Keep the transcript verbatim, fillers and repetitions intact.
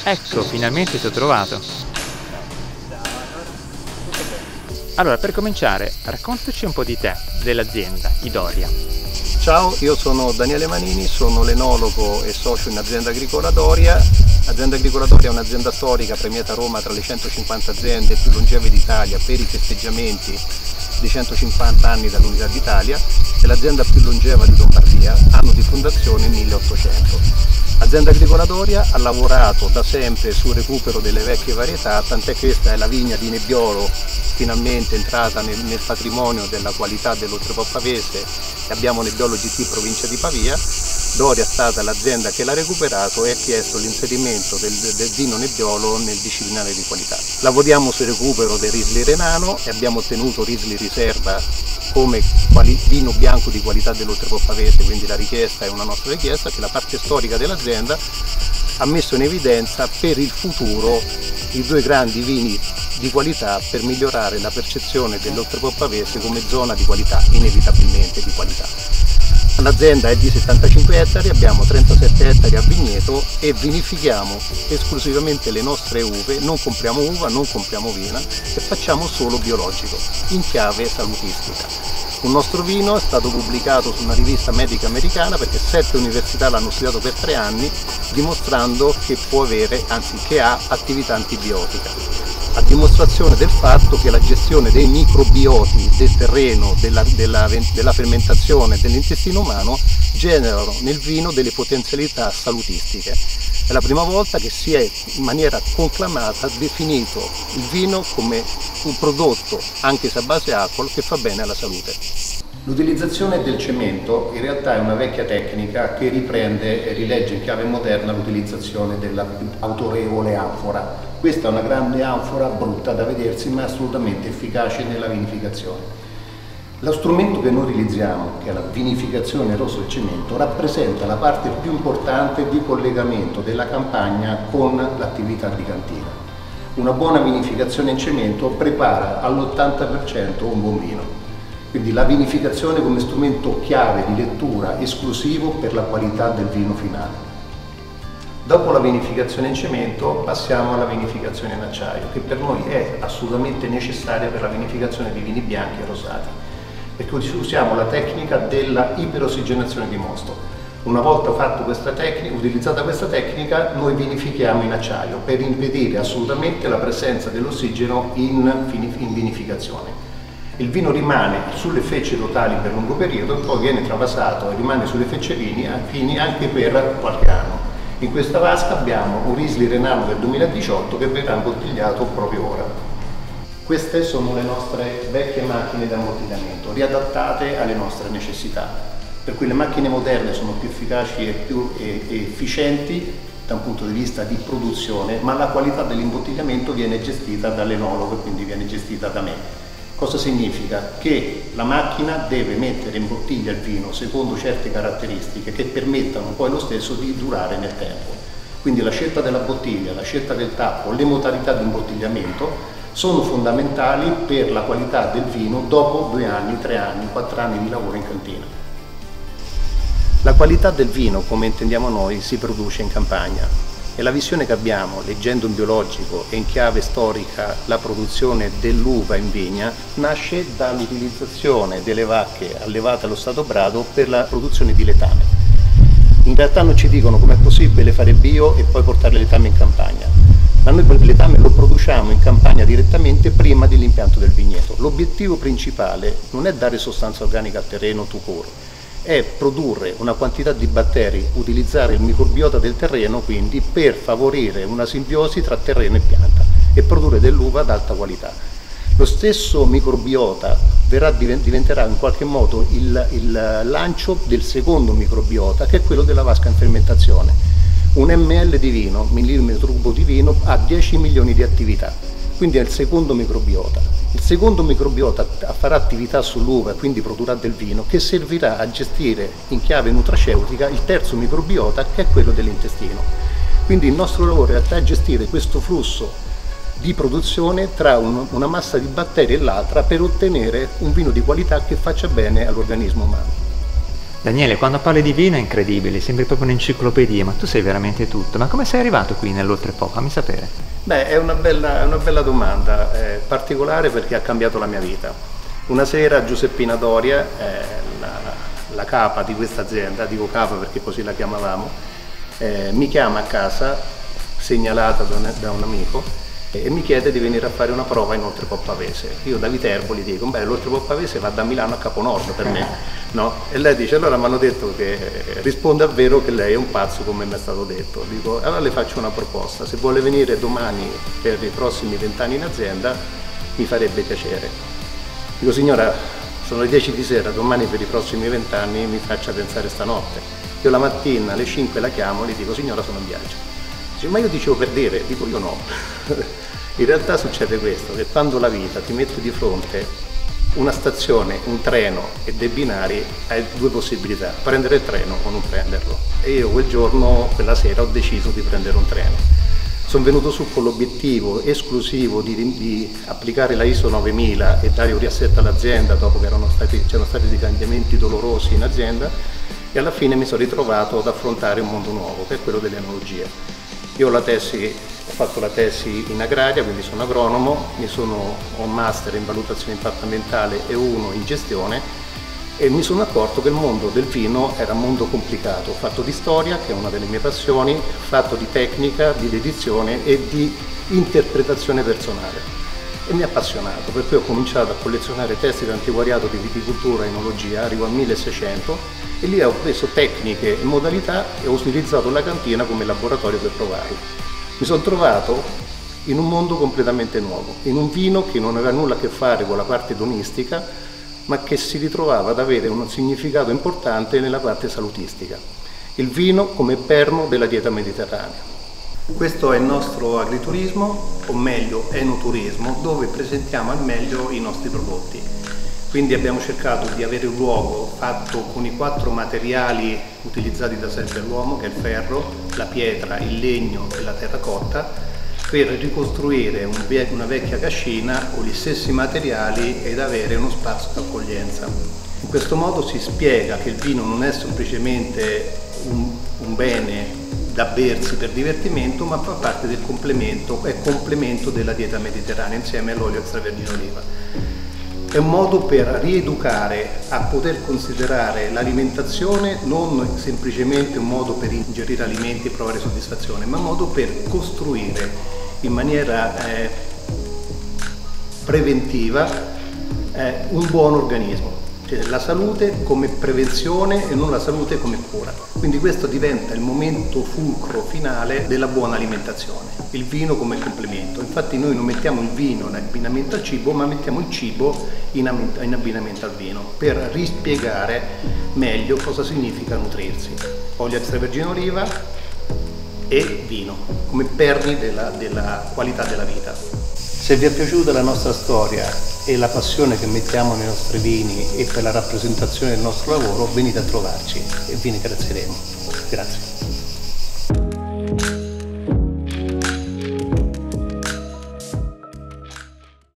Ecco, finalmente ti ho trovato. Allora, per cominciare, raccontaci un po' di te, dell'azienda Idoria. Ciao, io sono Daniele Manini, sono l'enologo e socio in Azienda Agricola Doria. Azienda Agricola Doria è un'azienda storica premiata a Roma tra le centocinquanta aziende più longeve d'Italia per i festeggiamenti dei centocinquanta anni dall'Unità d'Italia e l'azienda più longeva di Lombardia, anno di fondazione milleottocento. Azienda Agricola Doria ha lavorato da sempre sul recupero delle vecchie varietà, tant'è che questa è la vigna di Nebbiolo, finalmente entrata nel, nel patrimonio della qualità dell'Oltrepò Pavese, e abbiamo Nebbiolo G T provincia di Pavia. Doria è stata l'azienda che l'ha recuperato e ha chiesto l'inserimento del, del vino Nebbiolo nel disciplinare di qualità. Lavoriamo sul recupero del Riesling Renano e abbiamo ottenuto Riesling Riserva come vino bianco di qualità dell'Oltrepò Pavese, quindi la richiesta è una nostra richiesta, che la parte storica dell'azienda ha messo in evidenza per il futuro i due grandi vini di qualità per migliorare la percezione dell'Oltrepò Pavese come zona di qualità, inevitabilmente di qualità. L'azienda è di settantacinque ettari, abbiamo trentasette ettari a vigneto e vinifichiamo esclusivamente le nostre uve, non compriamo uva, non compriamo vina e facciamo solo biologico, in chiave salutistica. Un nostro vino è stato pubblicato su una rivista medica americana perché sette università l'hanno studiato per tre anni, dimostrando che può avere, anzi che ha attività antibiotica. A dimostrazione del fatto che la gestione dei microbioti del terreno, della, della, della fermentazione dell'intestino umano generano nel vino delle potenzialità salutistiche. È la prima volta che si è in maniera conclamata definito il vino come un prodotto, anche se a base alcol, che fa bene alla salute. L'utilizzazione del cemento in realtà è una vecchia tecnica che riprende e rilegge in chiave moderna l'utilizzazione dell'autorevole anfora. Questa è una grande anfora brutta da vedersi ma assolutamente efficace nella vinificazione. Lo strumento che noi utilizziamo, che è la vinificazione rosso del cemento, rappresenta la parte più importante di collegamento della campagna con l'attività di cantina. Una buona vinificazione in cemento prepara all'ottanta per cento un buon vino. Quindi la vinificazione come strumento chiave di lettura esclusivo per la qualità del vino finale. Dopo la vinificazione in cemento passiamo alla vinificazione in acciaio, che per noi è assolutamente necessaria per la vinificazione di vini bianchi e rosati, perché usiamo la tecnica della iperossigenazione di mosto. Una volta fatto questa tecnica, utilizzata questa tecnica, noi vinifichiamo in acciaio per impedire assolutamente la presenza dell'ossigeno in, in vinificazione. Il vino rimane sulle fecce totali per lungo periodo e poi viene travasato e rimane sulle fecce fini anche per qualche anno. In questa vasca abbiamo un Riesling Renano del duemiladiciotto che verrà imbottigliato proprio ora. Queste sono le nostre vecchie macchine da imbottigliamento, riadattate alle nostre necessità, per cui le macchine moderne sono più efficaci e più efficienti da un punto di vista di produzione, ma la qualità dell'imbottigliamento viene gestita dall'enologo e quindi viene gestita da me. Cosa significa? Che la macchina deve mettere in bottiglia il vino secondo certe caratteristiche che permettano poi lo stesso di durare nel tempo. Quindi la scelta della bottiglia, la scelta del tappo, le modalità di imbottigliamento sono fondamentali per la qualità del vino dopo due anni, tre anni, quattro anni di lavoro in cantina. La qualità del vino, come intendiamo noi, si produce in campagna. E la visione che abbiamo, leggendo in biologico e in chiave storica la produzione dell'uva in vigna, nasce dall'utilizzazione delle vacche allevate allo stato brado per la produzione di letame. In realtà non ci dicono com'è possibile fare bio e poi portare il letame in campagna, ma noi il letame lo produciamo in campagna direttamente prima dell'impianto del vigneto. L'obiettivo principale non è dare sostanza organica al terreno tout court, è produrre una quantità di batteri, utilizzare il microbiota del terreno quindi per favorire una simbiosi tra terreno e pianta e produrre dell'uva ad alta qualità. Lo stesso microbiota verrà, diventerà in qualche modo il, il lancio del secondo microbiota, che è quello della vasca in fermentazione. Un ml di vino, millimetro cubo di vino, ha dieci milioni di attività, quindi è il secondo microbiota. Il secondo microbiota farà attività sull'uva e quindi produrrà del vino che servirà a gestire in chiave nutraceutica il terzo microbiota, che è quello dell'intestino. Quindi il nostro lavoro in realtà è gestire questo flusso di produzione tra un, una massa di batteri e l'altra per ottenere un vino di qualità che faccia bene all'organismo umano. Daniele, quando parli di vino è incredibile, sembri proprio un'enciclopedia, ma tu sei veramente tutto. Ma come sei arrivato qui nell'Oltrepo? Fammi sapere. Beh, è una bella, è una bella domanda, è particolare perché ha cambiato la mia vita. Una sera Giuseppina Doria, eh, la, la capa di questa azienda, dico capa perché così la chiamavamo, eh, mi chiama a casa, segnalata da un, da un amico, e mi chiede di venire a fare una prova in Oltrepo Pavese. Io da Viterbo gli dico, beh, l'Oltrepo Pavese va da Milano a Caponord per me, no? E lei dice, allora mi hanno detto che risponde a vero che lei è un pazzo come mi è stato detto. Dico, allora le faccio una proposta, se vuole venire domani per i prossimi vent'anni in azienda mi farebbe piacere. Dico, signora, sono le dieci di sera, domani per i prossimi vent'anni mi faccia pensare stanotte. Io la mattina alle cinque la chiamo e gli dico, signora, sono in viaggio. Dice, ma io dicevo per dire, dico io no. In realtà succede questo, che quando la vita ti mette di fronte una stazione, un treno e dei binari, hai due possibilità, prendere il treno o non prenderlo. E io quel giorno, quella sera, ho deciso di prendere un treno. Sono venuto su con l'obiettivo esclusivo di, di applicare la I S O novemila e dare un riassetto all'azienda dopo che erano stati, c'erano stati dei cambiamenti dolorosi in azienda, e alla fine mi sono ritrovato ad affrontare un mondo nuovo, che è quello delle enologie. Io ho, la tesi, ho fatto la tesi in agraria, quindi sono agronomo, mi sono, ho un master in valutazione impatto ambientale e uno in gestione, e mi sono accorto che il mondo del vino era un mondo complicato, fatto di storia, che è una delle mie passioni, fatto di tecnica, di dedizione e di interpretazione personale. E mi ha appassionato, per cui ho cominciato a collezionare testi di antiquariato di viticoltura e enologia, arrivo al milleseicento, e lì ho preso tecniche e modalità e ho utilizzato la cantina come laboratorio per provare. Mi sono trovato in un mondo completamente nuovo, in un vino che non aveva nulla a che fare con la parte edonistica, ma che si ritrovava ad avere un significato importante nella parte salutistica. Il vino come perno della dieta mediterranea. Questo è il nostro agriturismo, o meglio enoturismo, dove presentiamo al meglio i nostri prodotti. Quindi abbiamo cercato di avere un luogo fatto con i quattro materiali utilizzati da sempre l'uomo, che è il ferro, la pietra, il legno e la terracotta, per ricostruire un ve- una vecchia cascina con gli stessi materiali ed avere uno spazio d'accoglienza. In questo modo si spiega che il vino non è semplicemente un, un bene da bersi per divertimento, ma fa parte del complemento, è complemento della dieta mediterranea insieme all'olio extravergine d'oliva. È un modo per rieducare a poter considerare l'alimentazione non semplicemente un modo per ingerire alimenti e provare soddisfazione, ma un modo per costruire in maniera eh, preventiva eh, un buon organismo. Cioè, la salute come prevenzione e non la salute come cura. Quindi questo diventa il momento fulcro finale della buona alimentazione, il vino come complemento. Infatti noi non mettiamo il vino in abbinamento al cibo, ma mettiamo il cibo in abbinamento al vino, per rispiegare meglio cosa significa nutrirsi. Olio extravergine d'oliva e vino, come perni della, della qualità della vita. Se vi è piaciuta la nostra storia e la passione che mettiamo nei nostri vini e per la rappresentazione del nostro lavoro, venite a trovarci e vi ringrazieremo. Grazie.